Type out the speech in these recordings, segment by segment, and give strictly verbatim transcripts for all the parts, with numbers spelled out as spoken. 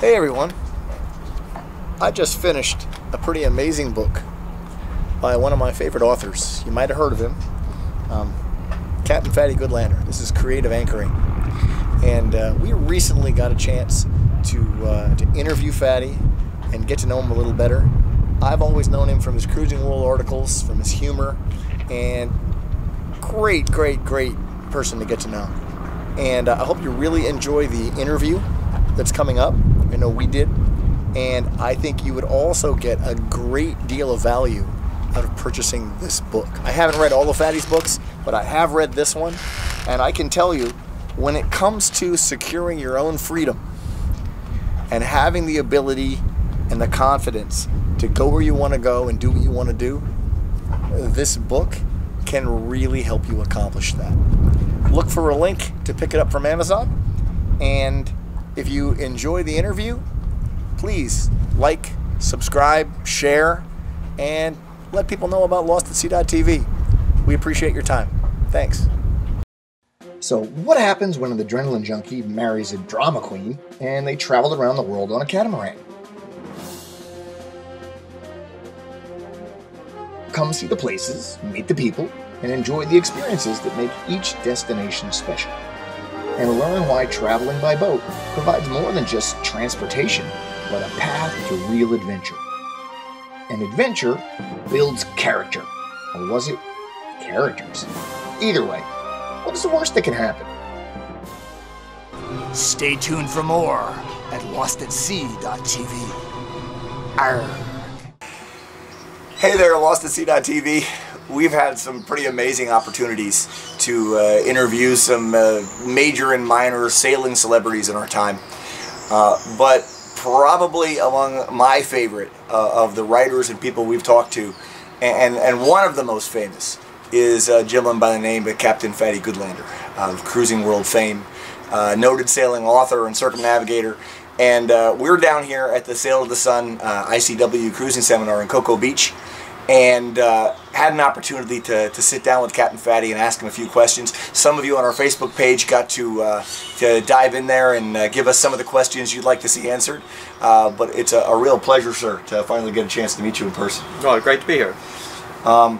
Hey everyone, I just finished a pretty amazing book by one of my favorite authors. You might have heard of him, um, Captain Fatty Goodlander. This is creative anchoring. And uh, we recently got a chance to, uh, to interview Fatty and get to know him a little better. I've always known him from his Cruising World articles, from his humor, and great, great, great person to get to know. And uh, I hope you really enjoy the interview that's coming up. I know we did. And I think you would also get a great deal of value out of purchasing this book. I haven't read all of Fatty's books, but I have read this one. And I can tell you, when it comes to securing your own freedom and having the ability and the confidence to go where you want to go and do what you want to do, this book can really help you accomplish that. Look for a link to pick it up from Amazon. And if you enjoy the interview, please like, subscribe, share, and let people know about Lost at Sea dot T V. We appreciate your time. Thanks. So what happens when an adrenaline junkie marries a drama queen and they travel around the world on a catamaran? Come see the places, meet the people, and enjoy the experiences that make each destination special. And learn why traveling by boat provides more than just transportation, but a path to real adventure. And adventure builds character. Or was it characters? Either way, what's the worst that can happen? Stay tuned for more at Lost at Sea dot T V. Arr. Hey there, Lost at Sea dot T V. We've had some pretty amazing opportunities to uh, interview some uh, major and minor sailing celebrities in our time. Uh, but probably among my favorite uh, of the writers and people we've talked to, and, and one of the most famous, is a gentleman by the name of Captain Fatty Goodlander of Cruising World fame, uh, noted sailing author and circumnavigator. And uh, we're down here at the Sail to the Sun uh, I C W Cruising Seminar in Cocoa Beach, and uh, had an opportunity to, to sit down with Captain Fatty and ask him a few questions. Some of you on our Facebook page got to, uh, to dive in there and uh, give us some of the questions you'd like to see answered. Uh, but it's a, a real pleasure, sir, to finally get a chance to meet you in person. Oh, great to be here. Um,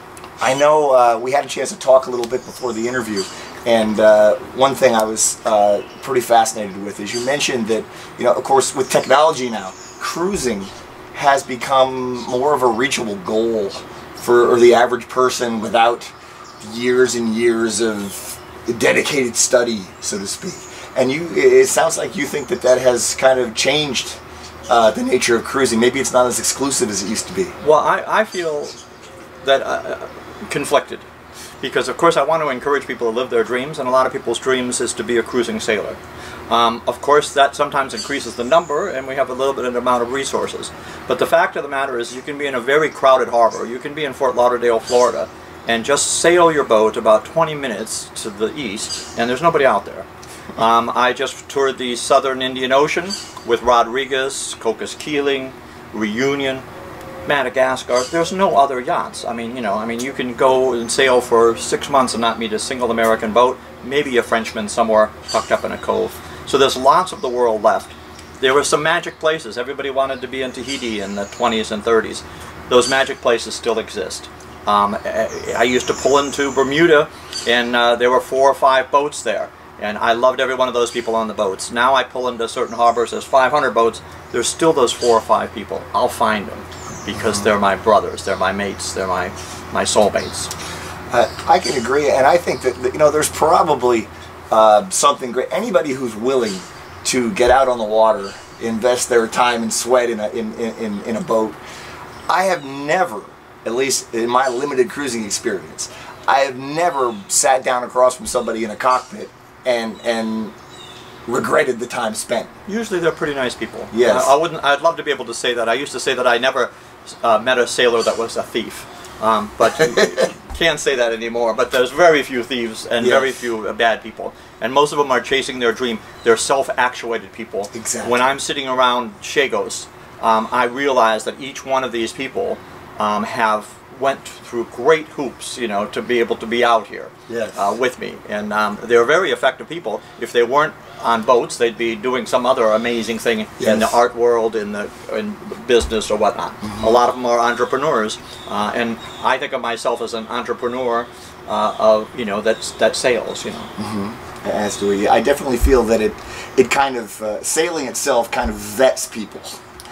I know uh, we had a chance to talk a little bit before the interview, and uh, one thing I was uh, pretty fascinated with is you mentioned that, you know, of course, with technology now, cruising has become more of a reachable goal for the average person without years and years of dedicated study, so to speak. And you, it sounds like you think that that has kind of changed uh, the nature of cruising. Maybe it's not as exclusive as it used to be. Well, I, I feel that uh, conflicted, because of course I want to encourage people to live their dreams, and a lot of people's dreams is to be a cruising sailor. Um, of course, that sometimes increases the number, and we have a little bit of amount of resources. But the fact of the matter is, you can be in a very crowded harbor. You can be in Fort Lauderdale, Florida, and just sail your boat about twenty minutes to the east, and there's nobody out there. Um, I just toured the southern Indian Ocean with Rodriguez, Cocos Keeling, Reunion, Madagascar. There's no other yachts. I mean, you know, I mean, you can go and sail for six months and not meet a single American boat, maybe a Frenchman somewhere tucked up in a cove. So there's lots of the world left. There were some magic places. Everybody wanted to be in Tahiti in the twenties and thirties. Those magic places still exist. Um, I used to pull into Bermuda, and uh, there were four or five boats there. And I loved every one of those people on the boats. Now I pull into certain harbors, there's five hundred boats, there's still those four or five people. I'll find them, because they're my brothers, they're my mates, they're my, my soulmates. Uh, I can agree, and I think that, you know, there's probably uh, something great. Anybody who's willing to get out on the water, invest their time and sweat in a, in, in, in a boat. I have never, at least in my limited cruising experience, I have never sat down across from somebody in a cockpit and and regretted the time spent. Usually they're pretty nice people. Yes. I, I wouldn't. I'd love to be able to say that. I used to say that I never uh, met a sailor that was a thief, um, but can't say that anymore. But there's very few thieves and yes. very few uh, bad people, and most of them are chasing their dream. They're self-actuated people. Exactly. When I'm sitting around Shagos, um, I realize that each one of these people um, have went through great hoops, you know, to be able to be out here Yes. uh, with me. And um, they're very effective people. If they weren't on boats, they'd be doing some other amazing thing Yes. in the art world, in the in business or whatnot. Mm-hmm. A lot of them are entrepreneurs, uh, and I think of myself as an entrepreneur uh, of you know that's that sails, you know. Mm-hmm. As do we. I definitely feel that it it kind of uh, sailing itself kind of vets people.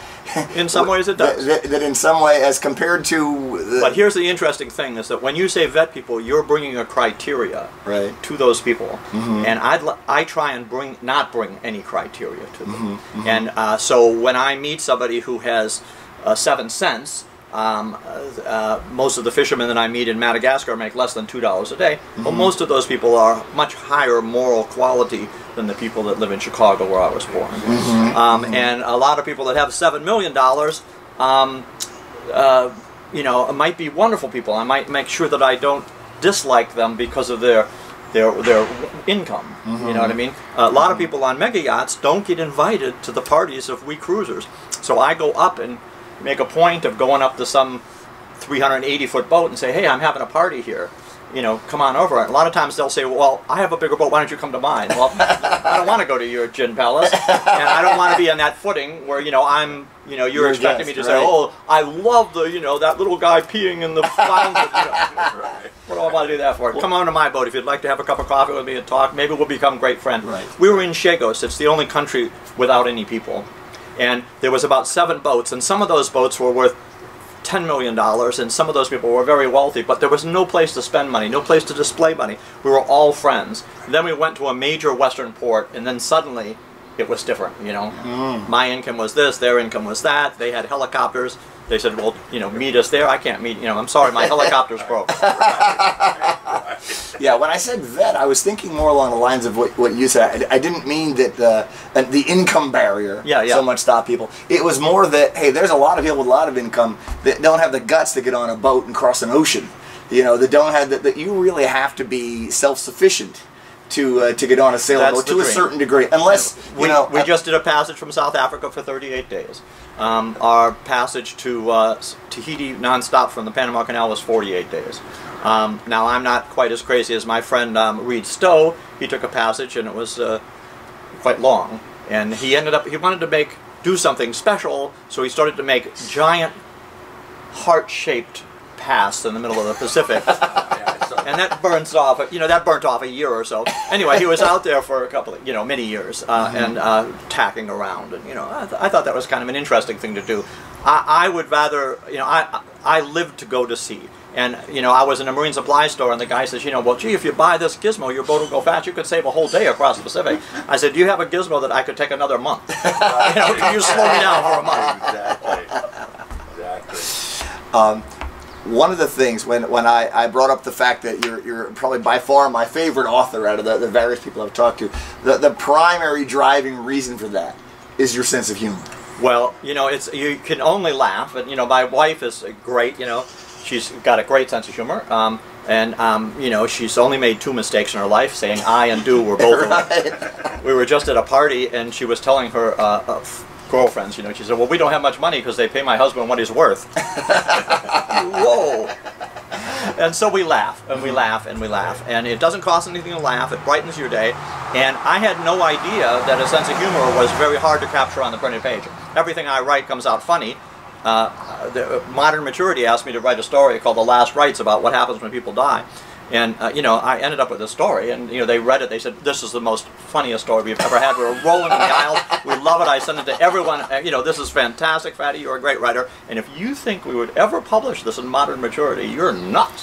In some ways, it does. That, that, that in some way, as compared to. The, but here's the interesting thing: is that when you say vet people, you're bringing a criteria right. to those people, Mm-hmm. and I'd li- I try and bring not bring any criteria to them. Mm-hmm. Mm-hmm. And uh, so when I meet somebody who has uh, seven cents. Um, uh, most of the fishermen that I meet in Madagascar make less than two dollars a day. Mm-hmm. Well, most of those people are much higher moral quality than the people that live in Chicago, where I was born. Mm-hmm. Um, Mm-hmm. and a lot of people that have seven million dollars, um, uh, you know, might be wonderful people. I might make sure that I don't dislike them because of their their their income. Mm-hmm. You know what I mean? A lot of people on mega yachts don't get invited to the parties of we cruisers. So I go up and make a point of going up to some three hundred eighty foot boat and say, hey, I'm having a party here. You know, come on over. And a lot of times they'll say, well, I have a bigger boat. Why don't you come to mine? Well, I don't want to go to your gin palace. And I don't want to be on that footing where, you know, I'm, you know, you're, You're a expecting guest, me to right? say, oh, I love the, you know, that little guy peeing in the fountain. You know. What do I want to do that for? Come on to my boat if you'd like to have a cup of coffee with me and talk. Maybe we'll become great friends. Right. We were in Chagos. It's the only country without any people. And there was about seven boats, and some of those boats were worth ten million dollars, and some of those people were very wealthy, but there was no place to spend money, no place to display money. We were all friends. And then we went to a major western port, and then suddenly it was different, you know. Mm. My income was this, their income was that. They had helicopters. They said, well, you know, meet us there. I can't meet, you know, I'm sorry, my helicopter's broke. Yeah, when I said vet, I was thinking more along the lines of what, what you said. I, I didn't mean that uh, the income barrier Yeah, yeah. so much stopped people. It was more that, hey, there's a lot of people with a lot of income that don't have the guts to get on a boat and cross an ocean. You know, that don't have, that, that you really have to be self-sufficient to uh, to get on a sailboat That's the to a dream. certain degree. Unless, you We, know... we uh, just did a passage from South Africa for thirty-eight days. Um, our passage to uh, Tahiti nonstop from the Panama Canal was forty-eight days. Um, now, I'm not quite as crazy as my friend um, Reed Stowe. He took a passage and it was uh, quite long. And he ended up, he wanted to make, do something special, so he started to make giant heart-shaped paths in the middle of the Pacific. And that burns off, you know, that burnt off a year or so. Anyway, he was out there for a couple of, you know, many years, uh, Mm-hmm. and uh, tacking around, and you know, I, th I thought that was kind of an interesting thing to do. I, I would rather, you know, I I lived to go to sea, and you know, I was in a marine supply store, and the guy says, you know, well, gee, if you buy this gizmo, your boat will go fast. You could save a whole day across the Pacific. I said, do you have a gizmo that I could take another month? You know, can you slow me down for a month? Exactly. Exactly. Um, one of the things when when I, I brought up the fact that you're you're probably by far my favorite author out of the, the various people I've talked to, the the primary driving reason for that is your sense of humor. Well, you know, it's you can only laugh, and you know, my wife is great. You know, she's got a great sense of humor, um, and um, you know, she's only made two mistakes in her life, saying "I" and "do" were both. Right. We were just at a party, and she was telling her uh, uh, girlfriends, you know, she said, "Well, we don't have much money because they pay my husband what he's worth." Whoa! And so we laugh, and we laugh, and we laugh, and it doesn't cost anything to laugh. It brightens your day, and I had no idea that a sense of humor was very hard to capture on the printed page. Everything I write comes out funny. Uh, the, Modern Maturity asked me to write a story called "The Last Rites" about what happens when people die. And, uh, you know, I ended up with a story, and, you know, they read it, they said, this is the most funniest story we've ever had. We were rolling in the aisles, we love it, I sent it to everyone, uh, you know, this is fantastic, Fatty, you're a great writer, and if you think we would ever publish this in Modern Maturity, you're nuts.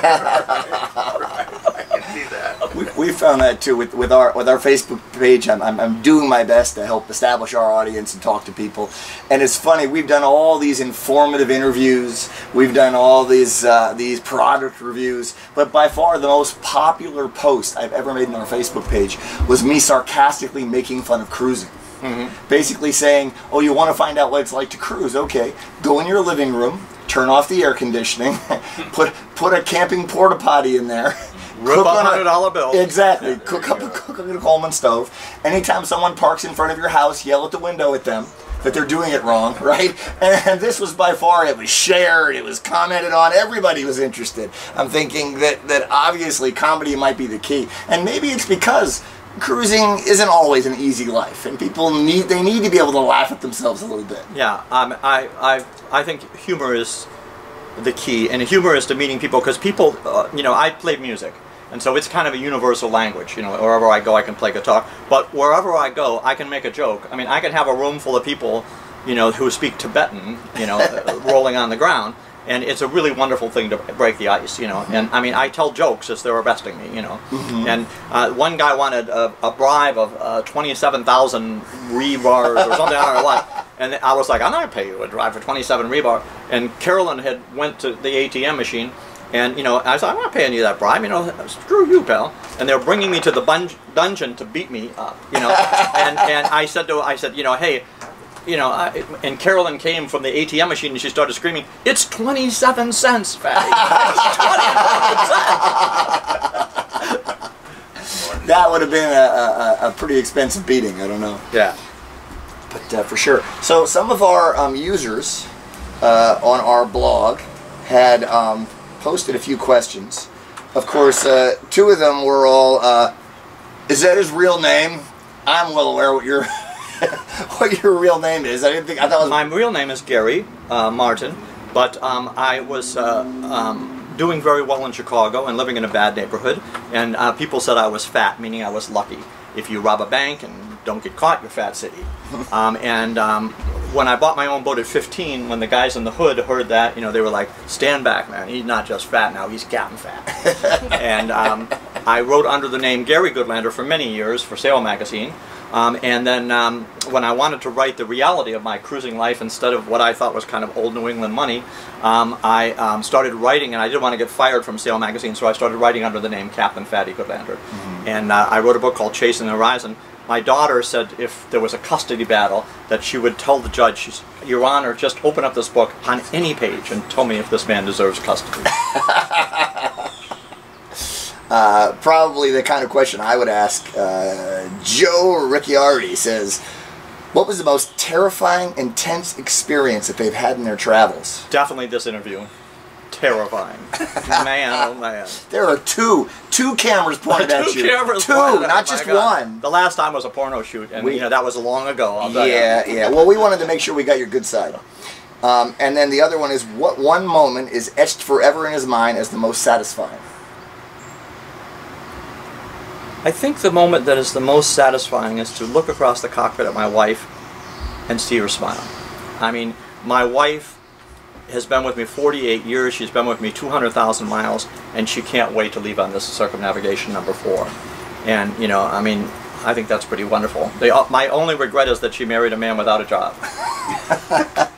I can see that. We, we found that too with, with our with our Facebook page. I'm, I'm, I'm doing my best to help establish our audience and talk to people. And it's funny, we've done all these informative interviews, we've done all these uh, these product reviews, but by far the most popular post I've ever made on our Facebook page was me sarcastically making fun of cruising. Mm-hmm. Basically saying, oh, you want to find out what it's like to cruise? Okay, go in your living room, turn off the air conditioning, put put a camping porta potty in there. Rip Cook a on hundred dollar bill. Exactly. Cook up a cook on a Coleman stove. Anytime someone parks in front of your house, yell at the window at them. that they're doing it wrong, right? And this was by far, it was shared, it was commented on, everybody was interested. I'm thinking that, that obviously comedy might be the key. And maybe it's because cruising isn't always an easy life, and people need, they need to be able to laugh at themselves a little bit. Yeah, um, I, I, I think humor is the key, and humor is to meeting people, because people, uh, you know, I play music. And so it's kind of a universal language, you know, wherever I go I can play guitar. But wherever I go, I can make a joke. I mean, I can have a room full of people, you know, who speak Tibetan, you know, rolling on the ground. And it's a really wonderful thing to break the ice, you know. And I mean, I tell jokes as they're arresting me, you know. Mm-hmm. And uh, one guy wanted a, a bribe of uh, twenty-seven thousand rebars or something, I don't know what. And I was like, I'm not going to pay you a bribe for twenty-seven rebar. And Carolyn had went to the A T M machine. And, you know, I said, I'm not paying you that bribe, you know, screw you, pal. And they're bringing me to the bunge dungeon to beat me up, you know. and and I said to I said, you know, hey, you know, I, and Carolyn came from the A T M machine and she started screaming, it's twenty-seven cents, fatty. It's twenty-seven cents. That would have been a, a, a pretty expensive beating, I don't know. Yeah. But uh, for sure. So some of our um, users uh, on our blog had um, posted a few questions. Of course, uh, two of them were all, uh, is that his real name? I'm well aware what your what your real name is. I didn't think, I thought it was... My real name is Gary uh, Martin, but um, I was uh, um, doing very well in Chicago and living in a bad neighborhood, and uh, people said I was fat, meaning I was lucky. If you rob a bank and don't get caught, you're Fat City. um, and um, when I bought my own boat at fifteen, when the guys in the hood heard that, you know, they were like, stand back, man, he's not just fat now, he's Captain Fat. And um, I wrote under the name Gary Goodlander for many years for Sail Magazine. Um, and then um, when I wanted to write the reality of my cruising life instead of what I thought was kind of old New England money, um, I um, started writing, and I didn't want to get fired from Sail Magazine, so I started writing under the name Captain Fatty Goodlander. Mm-hmm. And uh, I wrote a book called Chasing the Horizon. My daughter said if there was a custody battle that she would tell the judge, she's, Your Honor, just open up this book on any page and tell me if this man deserves custody. Uh, probably the kind of question I would ask. uh, Joe Ricciardi says, what was the most terrifying, intense experience that they've had in their travels? Definitely this interview. Terrifying. Man, oh man. There are two, two cameras pointed two at you. Cameras two, pointed, not oh just God. one. The last time was a porno shoot, and we, you know that was long ago. I'll tell yeah, you. yeah. Well, we wanted to make sure we got your good side. Um, and then the other one is, what one moment is etched forever in his mind as the most satisfying? I think the moment that is the most satisfying is to look across the cockpit at my wife and see her smile. I mean, my wife has been with me forty-eight years, she's been with me two hundred thousand miles, and she can't wait to leave on this circumnavigation number four. And, you know, I mean, I think that's pretty wonderful. They, my only regret is that she married a man without a job.